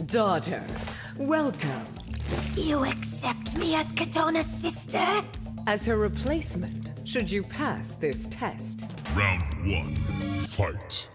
Daughter, welcome. You accept me as Katona's sister? As her replacement, should you pass this test. Round 1. Fight.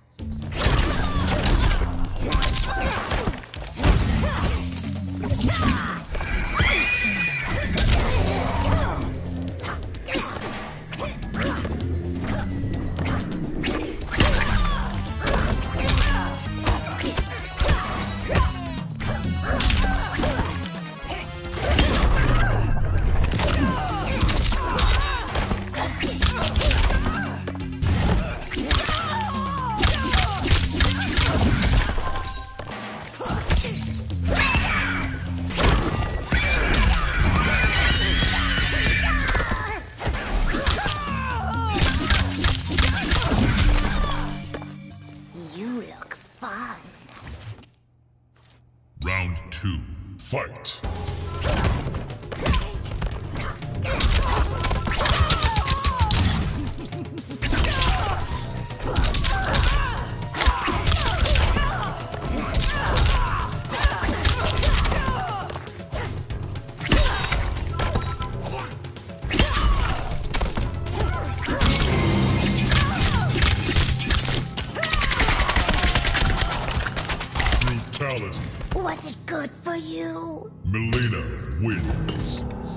You look fun. Round 2. Fight. Brutality. Was it good for you? Mileena wins.